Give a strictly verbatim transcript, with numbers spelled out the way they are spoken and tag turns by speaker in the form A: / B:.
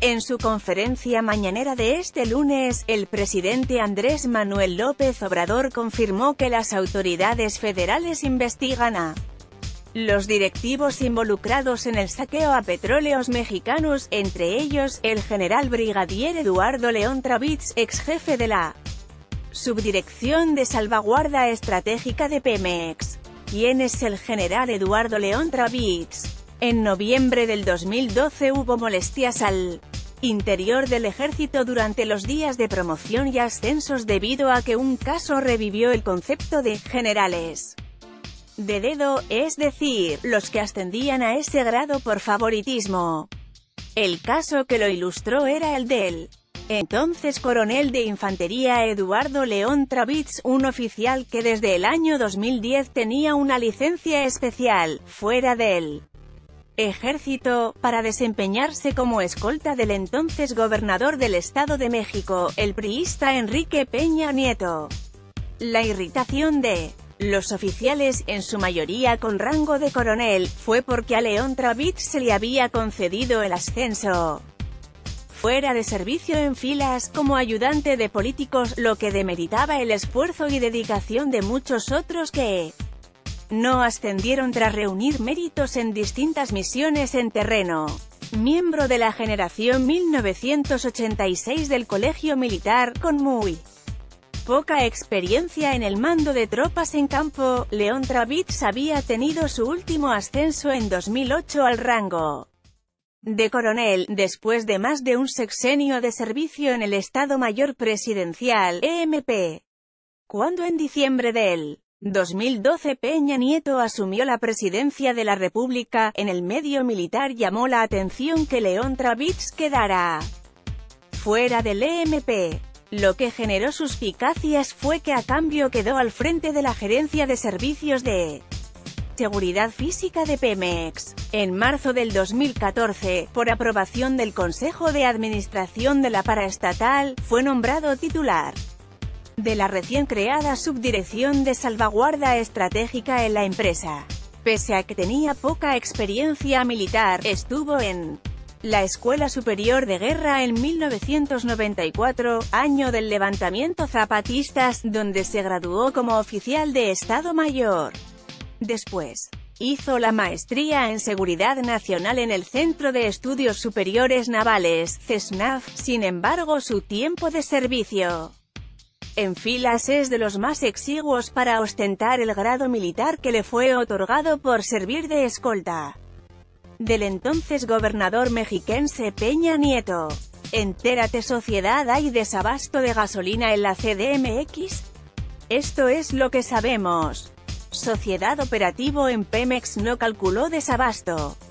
A: En su conferencia mañanera de este lunes, el presidente Andrés Manuel López Obrador confirmó que las autoridades federales investigan a los directivos involucrados en el saqueo a petróleos mexicanos, entre ellos, el general brigadier Eduardo León Travitz, ex jefe de la Subdirección de Salvaguarda Estratégica de Pemex. ¿Quién es el general Eduardo León Travitz? En noviembre del dos mil doce hubo molestias al interior del ejército durante los días de promoción y ascensos debido a que un caso revivió el concepto de «generales de dedo», es decir, los que ascendían a ese grado por favoritismo. El caso que lo ilustró era el del entonces coronel de infantería Eduardo León Travitz, un oficial que desde el año dos mil diez tenía una licencia especial, fuera del ejército, para desempeñarse como escolta del entonces gobernador del Estado de México, el priista Enrique Peña Nieto. La irritación de los oficiales, en su mayoría con rango de coronel, fue porque a León Travitz se le había concedido el ascenso fuera de servicio en filas, como ayudante de políticos, lo que demeritaba el esfuerzo y dedicación de muchos otros que no ascendieron tras reunir méritos en distintas misiones en terreno. Miembro de la generación mil novecientos ochenta y seis del Colegio Militar, con muy poca experiencia en el mando de tropas en campo, León Travitz había tenido su último ascenso en dos mil ocho al rango de coronel, después de más de un sexenio de servicio en el Estado Mayor Presidencial, E M P. Cuando en diciembre del dos mil doce Peña Nieto asumió la presidencia de la República, en el medio militar llamó la atención que León Travitz quedara fuera del E M P. Lo que generó suspicacias fue que a cambio quedó al frente de la Gerencia de Servicios de Seguridad Física de Pemex. En marzo del dos mil catorce, por aprobación del Consejo de Administración de la paraestatal, fue nombrado titular de la recién creada Subdirección de Salvaguarda Estratégica en la empresa. Pese a que tenía poca experiencia militar, estuvo en la Escuela Superior de Guerra en mil novecientos noventa y cuatro, año del levantamiento zapatistas, donde se graduó como oficial de Estado Mayor. Después, hizo la maestría en Seguridad Nacional en el Centro de Estudios Superiores Navales, CESNAV. Sin embargo, su tiempo de servicio en filas es de los más exiguos para ostentar el grado militar que le fue otorgado por servir de escolta del entonces gobernador mexiquense Peña Nieto. Entérate, sociedad, ¿hay desabasto de gasolina en la C D M X? Esto es lo que sabemos. Sociedad, operativo en Pemex no calculó desabasto.